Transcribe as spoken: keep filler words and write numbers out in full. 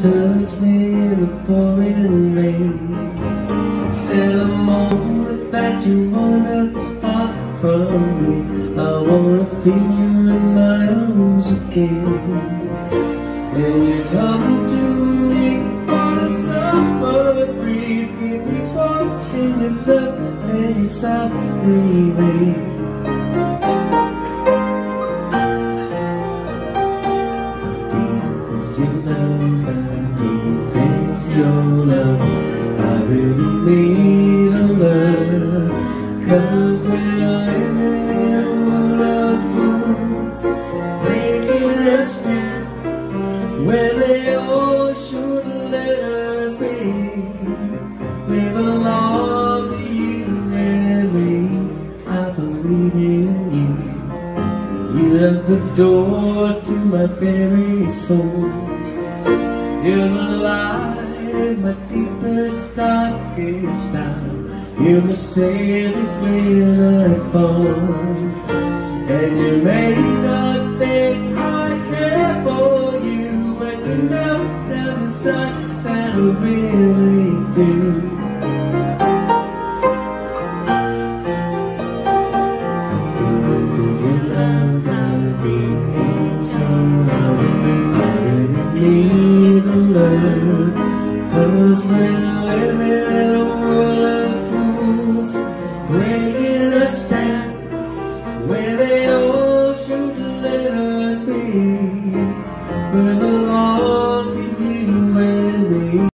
touch me in the pouring rain. And the moment that you wanna far from me, I wanna feel you in my arms again. And you come to me on a summer breeze, give me warmth in your love and your softly rain. Your love, how deep is your love? I really need a love, 'cause we're living in a world of fools, breaking us down when they all should let us be. We belong to you and me. I believe in you. You have the door to my very soul. You're the light in my deepest, darkest time. You must save me when I fall. And you may not think I care for you, but you know down inside that I really do. I do, 'cause you love how deep